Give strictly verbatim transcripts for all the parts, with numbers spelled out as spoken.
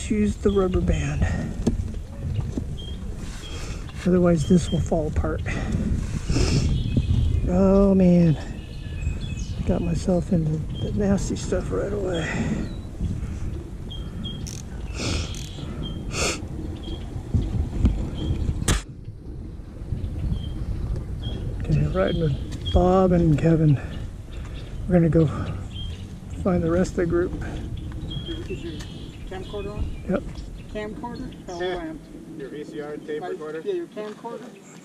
always use the rubber band. Otherwise this will fall apart. Oh man. Got myself into the nasty stuff right away. Okay, riding with Bob and Kevin. We're gonna go find the rest of the group. Is your camcorder on? Yep. Camcorder? Oh, Yeah. Your V C R tape My, recorder? yeah, your camcorder.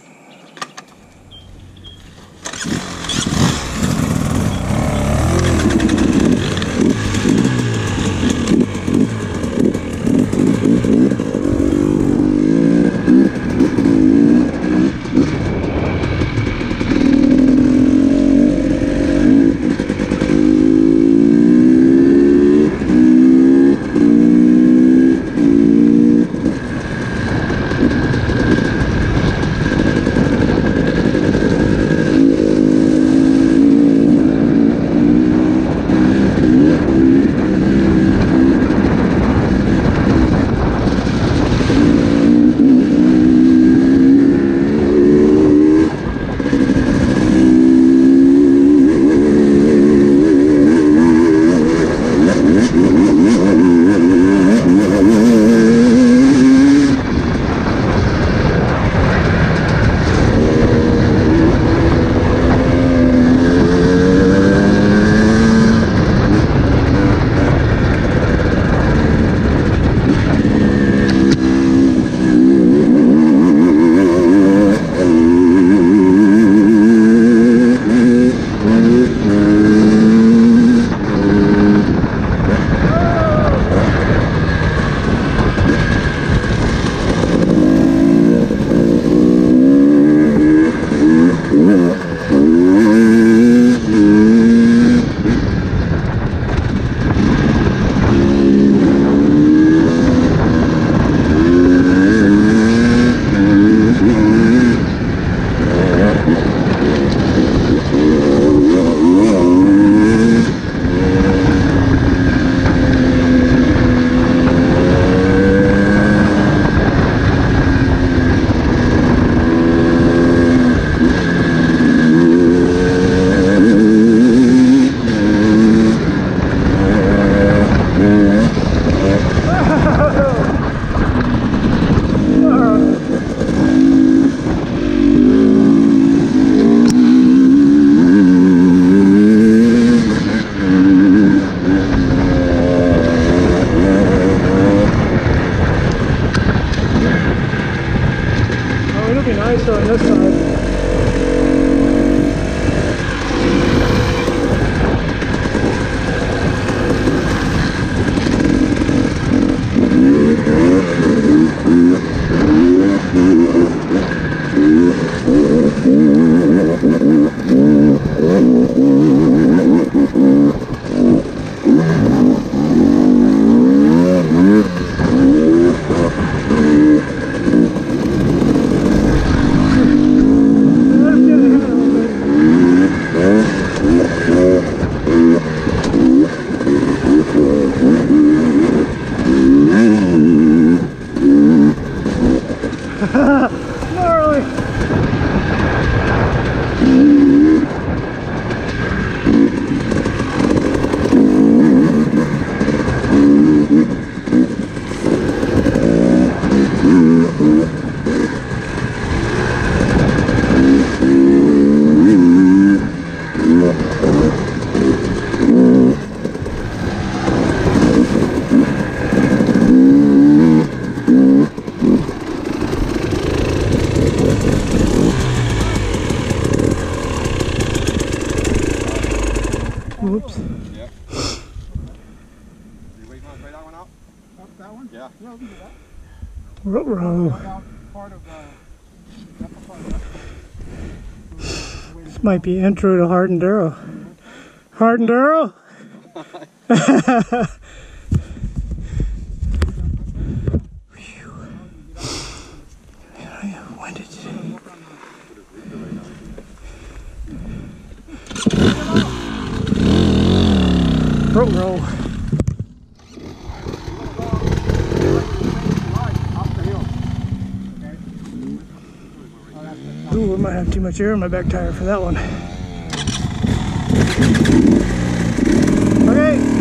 nicer on this side. Gnarly. Oops. Yeah. You wait on try that one out? Up that one? Yeah. Yeah, we can do that. Ruh-roh. Part of, uh, that's a part of that. This might be intro to Hard Enduro. Hard Enduro? When did you... Ruh-roh. Ooh, I might have too much air in my back tire for that one. Okay.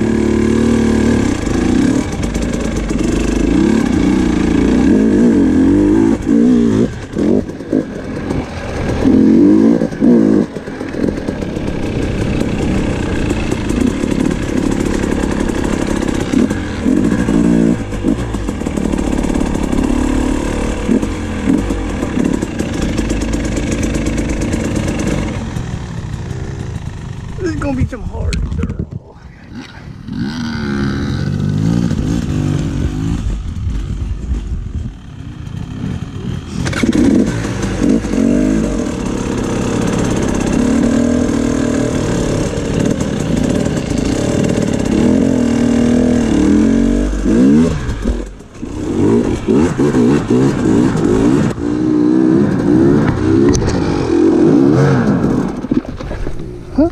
This is gonna be some hard girl. Huh?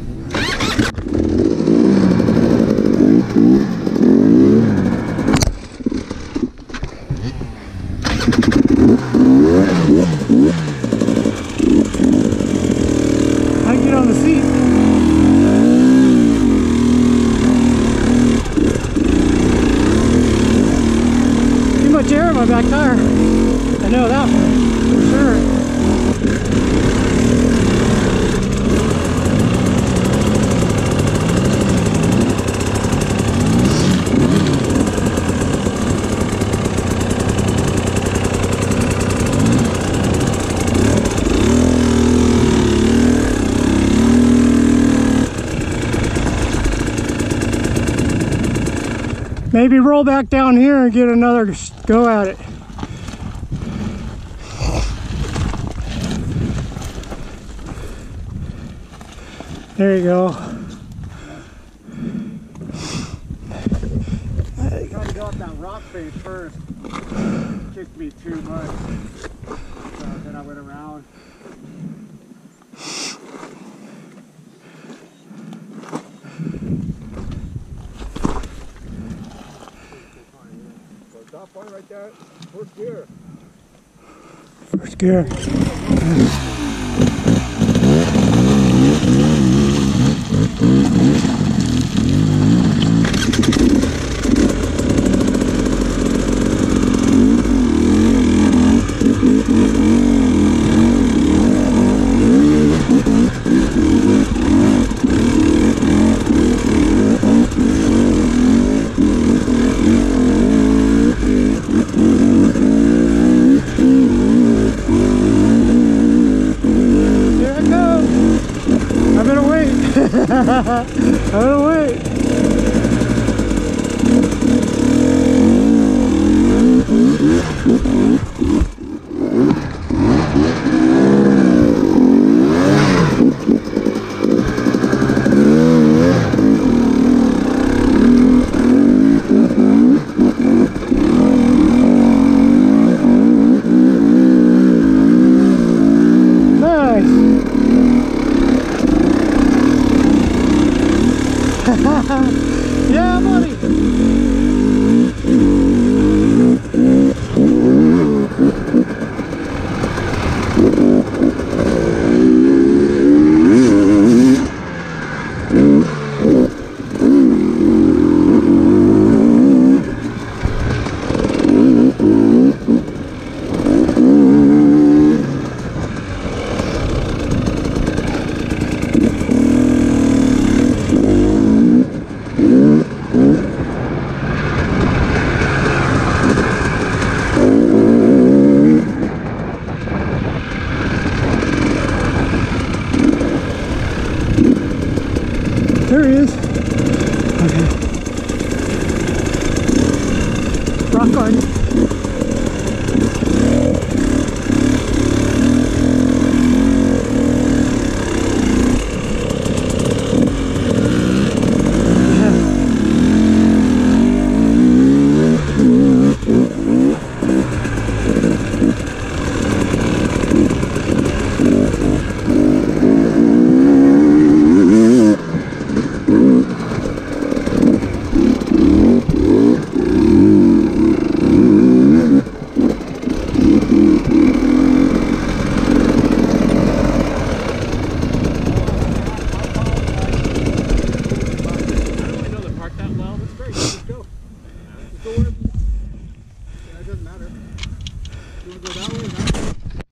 I get on the seat. Too much air in my back tire. I know that one for sure. Maybe roll back down here and get another go at it. There you go. I tried to go up that rock face first. It kicked me too much. So then I went around. Stop point right there. First gear. First gear. Oh wait. Yeah, buddy.